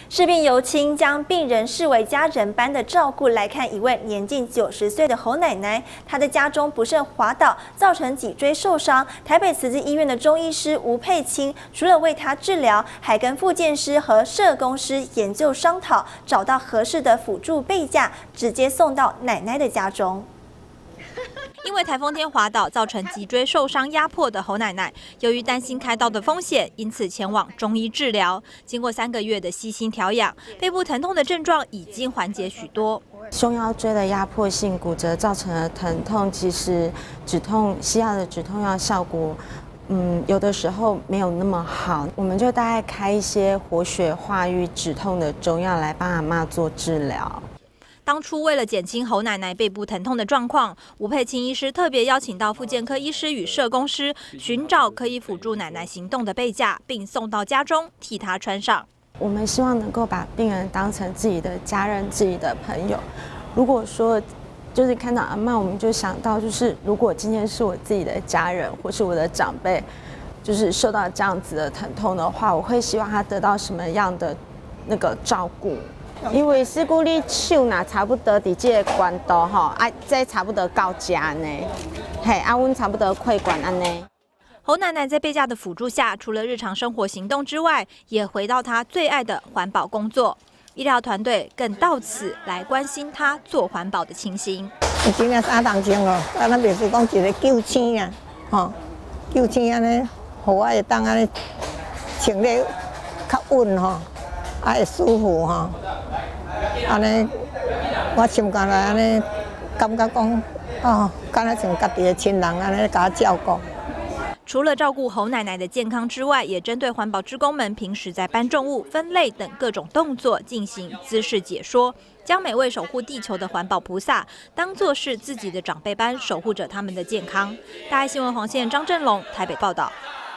视病由亲，将病人视为家人般的照顾。来看一位年近90岁的侯奶奶，她的家中不慎滑倒，造成脊椎受伤。台北慈济医院的中医师吴佩清，除了为她治疗，还跟复健师和社工师研究商讨，找到合适的辅助备架，直接送到奶奶的家中。因为台风天滑倒，造成脊椎受伤压迫的侯奶奶，由于担心开刀的风险，因此前往中医治疗。经过3个月的悉心调养，背部疼痛的症状已经缓解许多。 胸腰椎的压迫性骨折造成的疼痛，其实西药的止痛药效果，有的时候没有那么好，我们就大概开一些活血化瘀止痛的中药来帮阿嬷做治疗。 当初为了减轻侯奶奶背部疼痛的状况，吴佩清医师特别邀请到复健科医师与社工师，寻找可以辅助奶奶行动的备架，并送到家中替她穿上。 我们希望能够把病人当成自己的家人、自己的朋友。如果说就是看到阿嬷，我们就想到，就是如果今天是我自己的家人或是我的长辈，就是受到这样子的疼痛的话，我会希望他得到什么样的那个照顾。因为事故你手若差不多伫这个关度吼，这差不多到家呢，嘿，阮差不多溃管安尼。 侯奶奶在备架的辅助下，除了日常生活行动之外，也回到她最爱的环保工作。医疗团队更到此来关心她做环保的情形。 真正3当前哦，咱袂是讲一个救星啊，吼，救星安尼，互我会当安尼穿咧较稳吼，会舒服吼。安尼，我心肝内安尼，感觉讲，敢若像家己的亲人安尼甲我照顾。 除了照顾侯奶奶的健康之外，也针对环保志工们平时在搬重物、分类等各种动作进行姿势解说，将每位守护地球的环保菩萨当作是自己的长辈般守护着他们的健康。大爱新闻黄线张振龙台北报道。